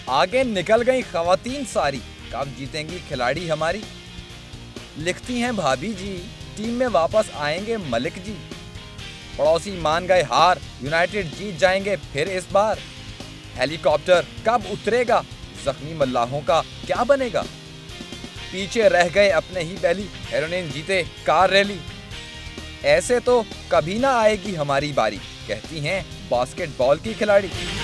आगे निकल गई खवातीन सारी, कब जीतेंगी खिलाड़ी हमारी। लिखती हैं भाभी जी, टीम में वापस आएंगे मलिक जी। पड़ोसी मान गए हार, यूनाइटेड जीत जाएंगे फिर इस बार। हेलीकॉप्टर कब उतरेगा, जख्मी मल्लाहों का क्या बनेगा। पीछे रह गए अपने ही बैली, हेरोनिन जीते कार रैली। ऐसे तो कभी ना आएगी हमारी बारी, कहती हैं बास्केटबॉल की खिलाड़ी।